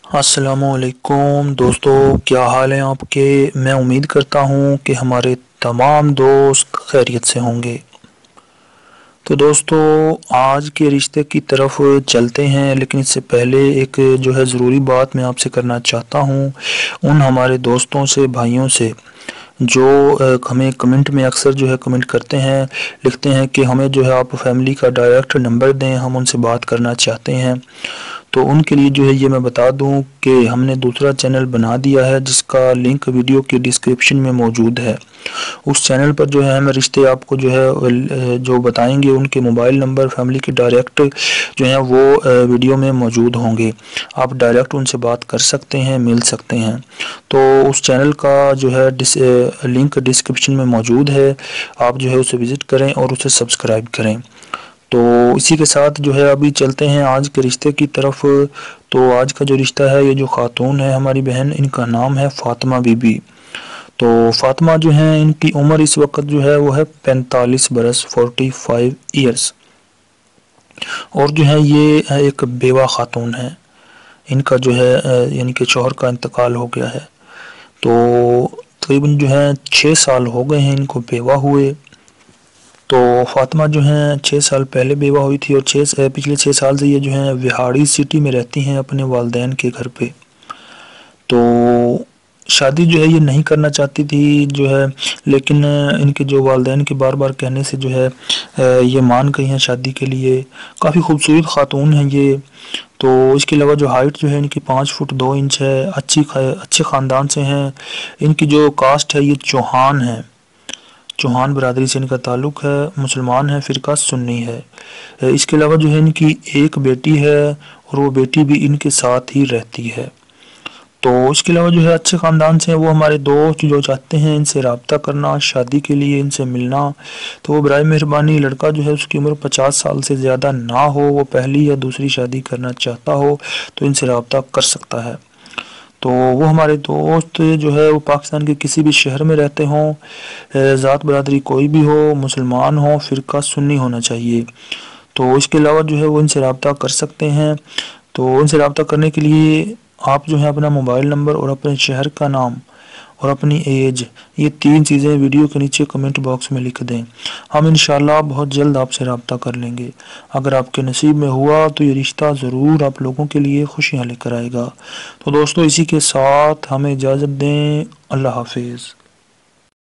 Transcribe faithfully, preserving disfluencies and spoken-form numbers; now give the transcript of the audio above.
السلام علیکم دوستو، کیا حال ہیں آپ کے؟ میں امید کرتا ہوں کہ ہمارے تمام دوست خیریت سے ہوں گے۔ تو دوستو، آج کے رشتے کی طرف چلتے ہیں، لیکن اس سے پہلے ایک جو ہے ضروری بات میں آپ سے کرنا چاہتا ہوں۔ ان ہمارے دوستوں سے، بھائیوں سے جو ہمیں کمنٹ میں اکثر جو ہے کمنٹ کرتے ہیں، لکھتے ہیں کہ ہمیں جو ہے آپ فیملی کا ڈائریکٹ نمبر دیں، ہم ان سے بات کرنا چاہتے ہیں۔ تو ان کے لیے جو ہے یہ میں بتا دوں کہ ہم نے دوسرا چینل بنا دیا ہے، جس کا لنک ویڈیو کی ڈسکرپشن میں موجود ہے۔ اس چینل پر جو ہے ہمیں رشتے آپ کو جو ہے جو بتائیں گے، ان کے موبائل نمبر فیملی کے ڈائریکٹ جو ہیں وہ ویڈیو میں موجود ہوں گے۔ آپ ڈائریکٹ ان سے بات کر سکتے ہیں، مل سکتے ہیں۔ تو اس چینل کا جو ہے لنک ڈسکرپشن میں موجود ہے، آپ جو ہے اسے وزٹ کریں اور اسے سبسکرائب کریں۔ تو اسی کے ساتھ جو ہے ابھی چلتے ہیں آج کے رشتے کی طرف۔ تو آج کا جو رشتہ ہے، یہ جو خاتون ہے ہماری بہن، ان کا نام ہے فاطمہ بی بی۔ تو فاطمہ جو ہیں، ان کی عمر اس وقت جو ہے وہ ہے پینتالیس برس، فورٹی فائیو ایئرس، اور جو ہے یہ ایک بیوہ خاتون ہے۔ ان کا جو ہے یعنی کہ شوہر کا انتقال ہو گیا ہے۔ تو تقریباً جو ہے چھ سال ہو گئے ہیں ان کو بیوہ ہوئے۔ تو فاطمہ جو ہیں چھ سال پہلے بیوہ ہوئی تھی، اور چھ پچھلے چھ سال سے یہ جو ہیں وہاڑی سٹی میں رہتی ہیں اپنے والدین کے گھر پہ۔ تو شادی جو ہے یہ نہیں کرنا چاہتی تھی جو ہے، لیکن ان کے جو والدین کے بار بار کہنے سے جو ہے یہ مان گئی ہیں شادی کے لیے۔ کافی خوبصورت خاتون ہیں یہ۔ تو اس کے علاوہ جو ہائٹ جو ہے ان کی پانچ فٹ دو انچ ہے، اچھی اچھے خاندان سے ہیں۔ ان کی جو کاسٹ ہے یہ چوہان ہے، چوہان برادری سے ان کا تعلق ہے، مسلمان ہے، فرقہ سنی ہے۔ اس کے علاوہ جو ہے ان کی ایک بیٹی ہے، اور وہ بیٹی بھی ان کے ساتھ ہی رہتی ہے۔ تو اس کے علاوہ جو ہے اچھے خاندان سے ہیں وہ ہمارے دوست جو چاہتے ہیں ان سے رابطہ کرنا شادی کے لیے، ان سے ملنا، تو وہ برائے مہربانی، لڑکا جو ہے اس کی عمر پچاس سال سے زیادہ نہ ہو، وہ پہلی یا دوسری شادی کرنا چاہتا ہو تو ان سے رابطہ کر سکتا ہے۔ تو وہ ہمارے دوست جو ہے وہ پاکستان کے کسی بھی شہر میں رہتے ہوں، ذات برادری کوئی بھی ہو، مسلمان ہو، فرقہ سنی ہونا چاہیے۔ تو اس کے علاوہ جو ہے وہ ان سے رابطہ کر سکتے ہیں۔ تو ان سے رابطہ کرنے کے لیے آپ جو ہے اپنا موبائل نمبر اور اپنے شہر کا نام اور اپنی ایج، یہ تین چیزیں ویڈیو کے نیچے کمنٹ باکس میں لکھ دیں۔ ہم انشاءاللہ بہت جلد آپ سے رابطہ کر لیں گے۔ اگر آپ کے نصیب میں ہوا تو یہ رشتہ ضرور آپ لوگوں کے لیے خوشیاں لے کر آئے گا۔ تو دوستو، اسی کے ساتھ ہمیں اجازت دیں۔ اللہ حافظ۔